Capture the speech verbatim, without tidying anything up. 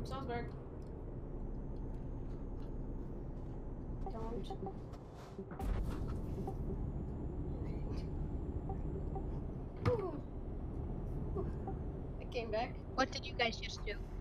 Salzburg. Don't. I came back. What did you guys just do?